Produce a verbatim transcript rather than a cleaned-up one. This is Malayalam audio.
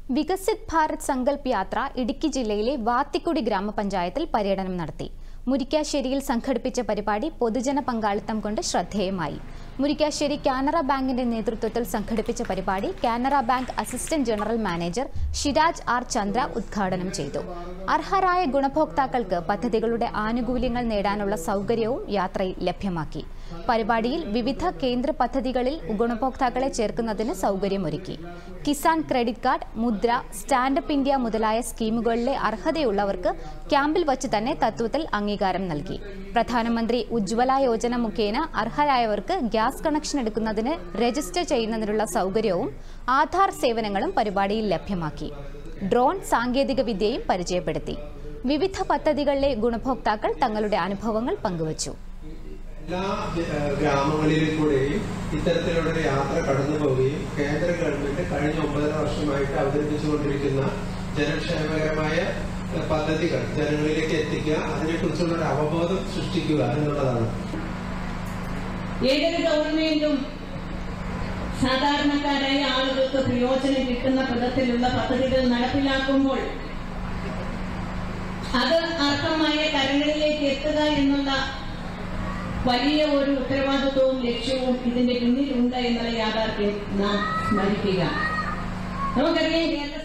വികസിത് ഭാരത് സങ്കൽപ് യാത്ര ഇടുക്കി ജില്ലയിലെ വാത്തിക്കുടി ഗ്രാമപഞ്ചായത്തിൽ പര്യടനം നടത്തി. മുരിക്കാശ്ശേരിയിൽ സംഘടിപ്പിച്ച പരിപാടി പൊതുജന പങ്കാളിത്തം കൊണ്ട് ശ്രദ്ധേയമായി. മുരിക്കാശ്ശേരി കാനറ ബാങ്കിന്റെ നേതൃത്വത്തിൽ സംഘടിപ്പിച്ച പരിപാടി Canara bank assistant general manager Shiraj R Chandra ഉദ്ഘാടനം ചെയ്തു. അർഹരായ ഗുണഭോക്താക്കൾക്ക് പദ്ധതികളുടെ ആനുകൂല്യങ്ങൾ നേടാനുള്ള സൗകര്യവും യാത്രയിൽ ലഭ്യമാക്കി. പരിപാടിയിൽ വിവിധ കേന്ദ്ര പദ്ധതികളിൽ ഗുണഭോക്താക്കളെ ചേർക്കുന്നതിന് സൗകര്യമൊരുക്കി. Kisan credit card, Mudra, stand up India മുതലായ സ്കീമുകളിലെ അർഹതയുള്ളവർക്ക് ക്യാമ്പിൽ വച്ച് തന്നെ തത്വത്തിൽ അംഗീകാരം നൽകി. പ്രധാനമന്ത്രി ഉജ്ജ്വല യോജന മുഖേന അർഹരായവർക്ക് ഗ്യാസ് കണക്ഷൻ എടുക്കുന്നതിന് രജിസ്റ്റർ ചെയ്യുന്നതിനുള്ള സൗകര്യവും ആധാർ സേവനങ്ങളും പരിപാടിയിൽ ലഭ്യമാക്കി. ഡ്രോൺ സാങ്കേതിക വിദ്യയും പരിചയപ്പെടുത്തി. വിവിധ പദ്ധതികളിലെ ഗുണഭോക്താക്കൾ തങ്ങളുടെ അനുഭവങ്ങൾ പങ്കുവച്ചു. എല്ലാ ഗ്രാമങ്ങളിലും കൂടെയും ഇത്തരത്തിലുള്ള യാത്ര കടന്നു പോവുകയും കേന്ദ്ര ഗവൺമെന്റ് കഴിഞ്ഞ ഒമ്പതര വർഷമായിട്ട് അവതരിപ്പിച്ചുകൊണ്ടിരിക്കുന്ന ജനക്ഷേമകരമായ പദ്ധതികൾ ജനങ്ങളിലേക്ക് എത്തിക്കുക, അതിനെക്കുറിച്ചുള്ള ഒരു അവബോധം സൃഷ്ടിക്കുക എന്നുള്ളതാണ്. ഏതൊരു ഗവൺമെന്റും സാധാരണക്കാരായ ആളുകൾക്ക് പ്രയോജനം കിട്ടുന്ന വിധത്തിലുള്ള പദ്ധതികൾ നടപ്പിലാക്കുമ്പോൾ അത് അർഹമായ കരങ്ങളിലേക്ക് എത്തുക എന്നുള്ള വലിയ ഒരു ഉത്തരവാദിത്വവും ലക്ഷ്യവും ഇതിന്റെ പിന്നിലുണ്ട് എന്നുള്ള യാഥാർത്ഥ്യം നാം സ്മരിക്കുക. നമുക്കറിയാം, കേരള